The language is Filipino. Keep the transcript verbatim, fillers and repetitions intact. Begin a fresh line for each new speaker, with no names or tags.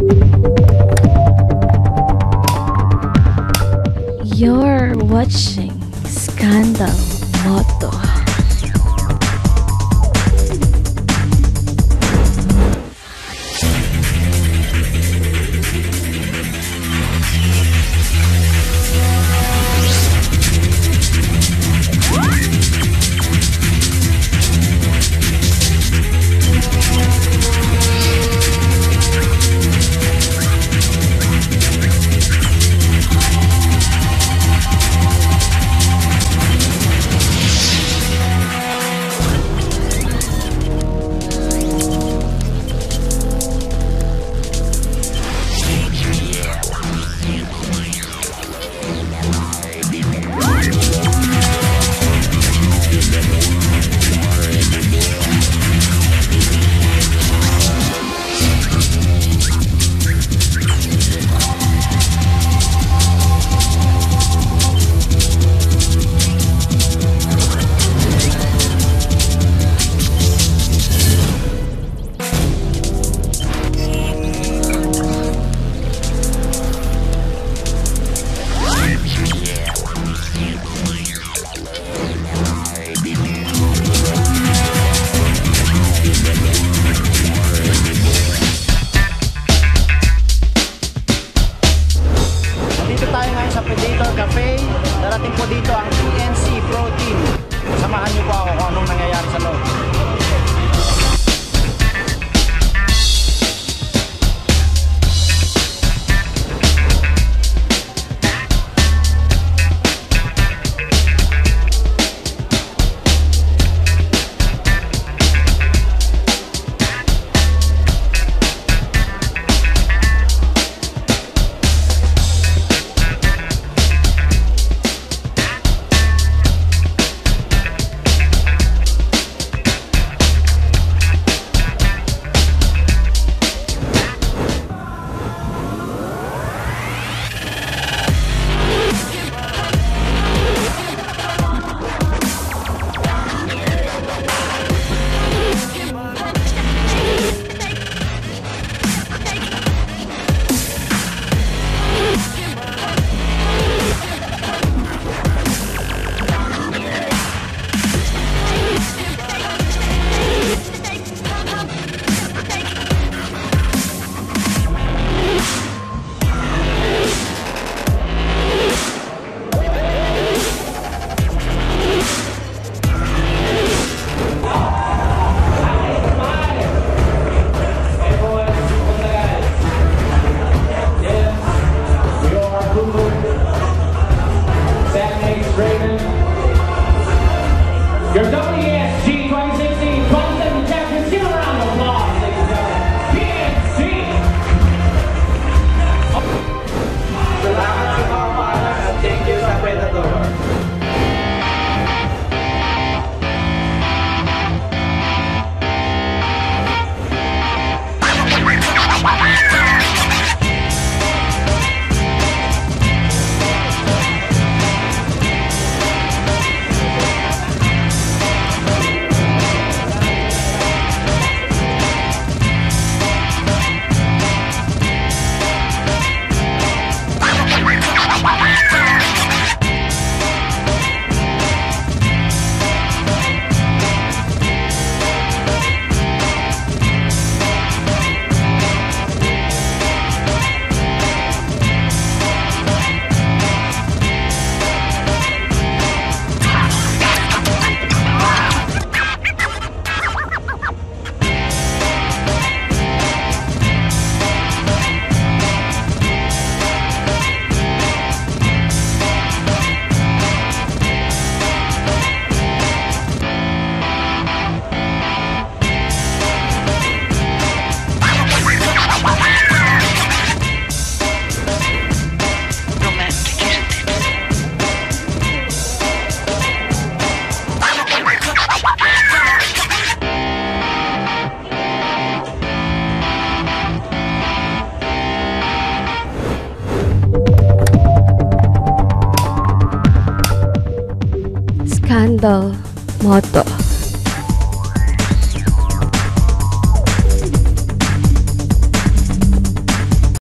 You're watching Scandal Moto.
Darating po dito ang P N C Pro Team. Samahan niyo po ako kung anong nangyayari sa loob.
Your W S G twenty sixteen twenty-seven champions, give a round of applause, ladies and gentlemen. P N C!
Salamat sa mga paalam at thank you sa Predator.
Scandal Moto.